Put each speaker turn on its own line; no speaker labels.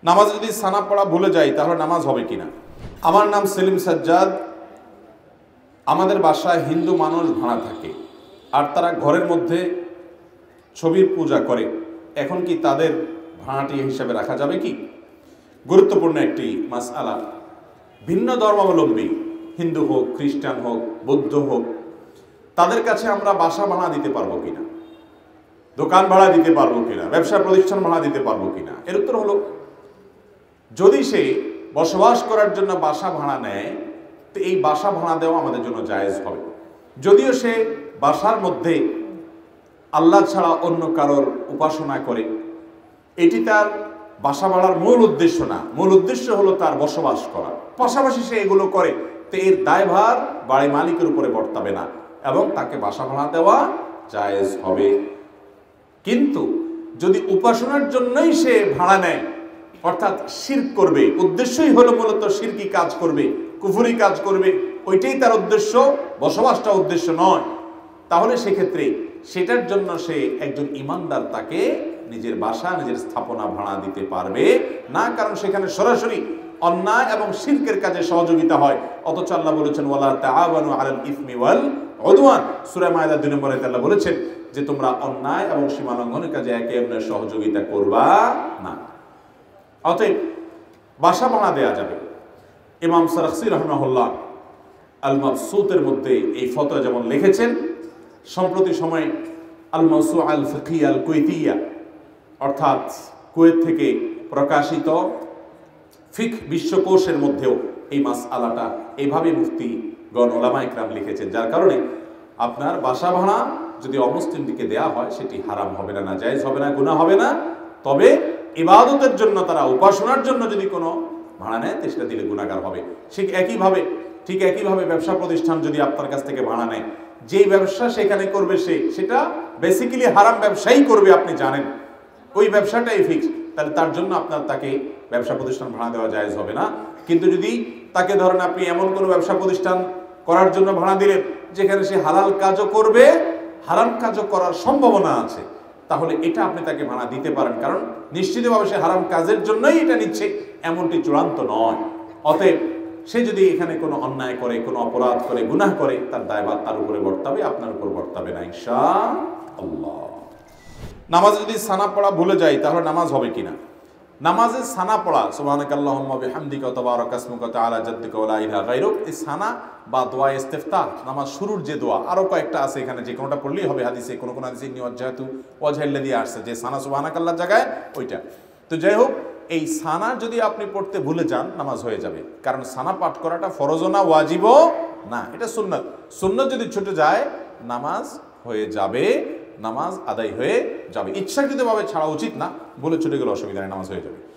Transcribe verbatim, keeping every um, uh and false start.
নামাজ যদি সানা পড়া ভুলে যাই তাহলে নামাজ হবে কিনা। আমার নাম সেলিম সাজ্জাদ। আমাদের বাসায় হিন্দু মানুষ ভাড়া থাকে আর তারা ঘরের মধ্যে ছবির পূজা করে। এখন কি তাদের ভাড়াটি হিসাবে রাখা যাবে কি? গুরুত্বপূর্ণ একটি মাসআলা। ভিন্ন ধর্মাবলম্বী হিন্দু হোক, খ্রিস্টান হোক, বৌদ্ধ হোক, তাদের কাছে আমরা বাসা ভাড়া দিতে পারবো কিনা, দোকান ভাড়া দিতে পারবো কিনা, ব্যবসা প্রতিষ্ঠান ভাড়া দিতে পারবো কিনা। এর উত্তর হলো, যদি সে বসবাস করার জন্য বাসা ভাড়া নেয় তো এই বাসা ভাড়া দেওয়া আমাদের জন্য জায়েজ হবে। যদিও সে বাসার মধ্যে আল্লাহ ছাড়া অন্য কারোর উপাসনা করে, এটি তার বাসা ভাড়ার মূল উদ্দেশ্য না। মূল উদ্দেশ্য হলো তার বসবাস করা, পাশাপাশি সে এগুলো করে, তো এর দায়ভার বাড়ি মালিকের উপরে বর্তাবে না এবং তাকে বাসা ভাড়া দেওয়া জায়েজ হবে। কিন্তু যদি উপাসনার জন্যই সে ভাড়া নেয়, অর্থাৎ শিরক করবে, উদ্দেশ্যই হলো মূলত শিরকি কাজ করবে, কুফরি কাজ করবে, ওইটাই তার উদ্দেশ্য, বসবাসটা উদ্দেশ্য নয়, তাহলে সেক্ষেত্রে সেটার জন্য সে একজন ইমানদার তাকে নিজের বাসা, নিজের স্থাপনা ভাড়া দিতে পারবে না, কারণ সেখানে সরাসরি অন্যায় এবং শিরকের কাজে সহযোগিতা হয়। অথচ আল্লাহ বলেছেন ওয়ালা তাআওয়ানু আলাল ইসমি ওয়াল উদওয়ান, সূরা মায়েদা দুই নম্বর আয়াতে আল্লাহ বলেছেন যে তোমরা অন্যায় এবং সীমা লঙ্ঘনের কাজে একে অন্যের সহযোগিতা করবা না। অতএব বাসা ভাড়া দেয়া যাবে। ইমাম সারাখসি রাহিমাহুল্লাহ আল মাবসুতের মধ্যে এই ফতোয়া যেমন লিখেছেন, সম্প্রতি সময়ে আল মাওসুআ আল ফিকহিয়া আল কুয়েতিয়া, অর্থাৎ কুয়েত থেকে প্রকাশিত ফিকহ বিশ্বকোষের মধ্যেও এই মাসআলাটা এইভাবে মুফতিগণ উলামা ইকরাম লিখেছেন, যার কারণে আপনার বাসা ভাড়া যদি অমুসলিমদেরকে দেয়া হয় সেটি হারাম হবে না, নাজায়েজ হবে না, গুনাহ হবে না। তবে ইবাদতের জন্য, তারা উপাসনার জন্য যদি কোনো ভাড়া নেয় তো সেটা দিলে গুনাহগার হবে। ঠিক একইভাবে ঠিক একইভাবে ব্যবসা প্রতিষ্ঠান যদি আপনার কাছ থেকে ভাড়া নেয়, যেই ব্যবসা সেখানে করবে সে সেটা বেসিক্যালি হারাম ব্যবসাই করবে, আপনি জানেন, ওই ব্যবসাটাই ফিক্স, তাহলে তার জন্য আপনার তাকে ব্যবসা প্রতিষ্ঠান ভাড়া দেওয়া জায়েজ হবে না। কিন্তু যদি তাকে ধরেন আপনি এমন কোনো ব্যবসা প্রতিষ্ঠান করার জন্য ভাড়া দিলেন যেখানে সে হালাল কাজও করবে, হারাম কাজও করার সম্ভাবনা আছে, তাহলে এটা আপনি তাকে ভাড়া দিতে পারেন, কারণ নিশ্চিতভাবে সে হারাম কাজের জন্যই এটা নিচ্ছে, এমনটি চূড়ান্ত নয়। অতএব সে যদি এখানে কোনো অন্যায় করে, কোনো অপরাধ করে, গুনাহ করে, তার দায়ভার তার উপরে বর্তাবে, আপনার উপর বর্তাবে না ইনশাআল্লাহ। নামাজ যদি সানা পড়া ভুলে যাই তাহলে নামাজ হবে কিনা। নামাজে সানা পড়া, সুবহানাকাল্লাহুম্মা বিহামদিকা ওয়া তাবারাকা ইসমুকা ওয়া তাআলা জাদ্দুকা ওয়া লা ইলাহা গায়রুক, এই সানা বা দোয়া ইস্তিফতাহ, নামাজ শুরুর যে দোয়া, আরো কয়েকটা আছে, এখানে যে কোনোটা পড়লেই হবে। হাদিসে কোনো কোনো হাদিসে ইন্নী ওয়াজজাহতু ওয়াজহাল্লাযী আসছে যে সানা সুবহানাকাল্লাহ জায়গায় ওইটা। তো যাই হোক, এই সানা যদি আপনি পড়তে ভুলে যান নামাজ হয়ে যাবে, কারণ সানা পাঠ করাটা ফরজও না, ওয়াজিবও না, এটা সুন্নাত। সুন্নাত যদি ছুটে যায় নামাজ হয়ে যাবে, নামাজ আদায় হয়ে যাবে। ইচ্ছাকৃতভাবে ছাড়া উচিত না, বলে ছুটে গেলে অসুবিধা নেই, নামাজ হয়ে যাবে।